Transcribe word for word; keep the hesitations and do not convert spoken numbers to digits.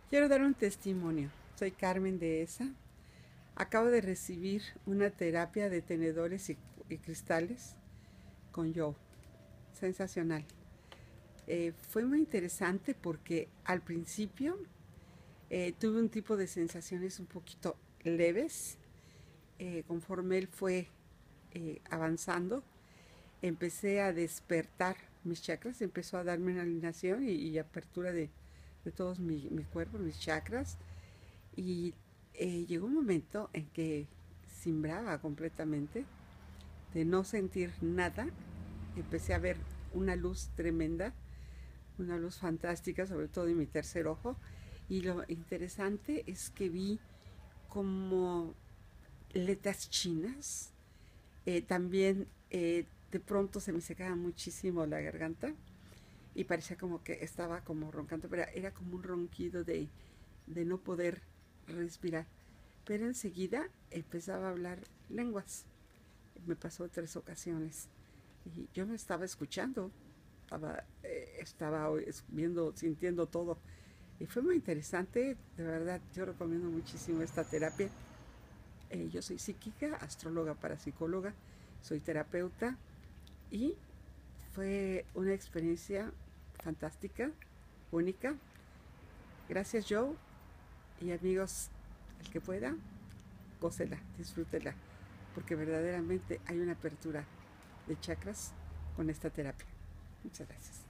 Quiero dar un testimonio. Soy Carmen de esa. Acabo de recibir una terapia de tenedores y, y cristales con Joe. Sensacional. Eh, fue muy interesante porque al principio eh, tuve un tipo de sensaciones un poquito leves. Eh, conforme él fue eh, avanzando, empecé a despertar mis chakras, empezó a darme una alineación y, y apertura de, de todos mi, mi cuerpo, mis chakras. Y eh, llegó un momento en que cimbraba completamente, de no sentir nada. Empecé a ver una luz tremenda, una luz fantástica, sobre todo en mi tercer ojo. Y lo interesante es que vi como letras chinas. Eh, también eh, de pronto se me secaba muchísimo la garganta y parecía como que estaba como roncando, pero era como un ronquido de, de no poder respirar. Pero enseguida empezaba a hablar lenguas. Me pasó tres ocasiones. Y yo me estaba escuchando, estaba, eh, estaba viendo, sintiendo todo. Y fue muy interesante, de verdad, yo recomiendo muchísimo esta terapia. Eh, yo soy psíquica, astróloga parapsicóloga, soy terapeuta y fue una experiencia fantástica, única. Gracias Joe y amigos, el que pueda, gócela, disfrútela, porque verdaderamente hay una apertura de chakras con esta terapia. Muchas gracias.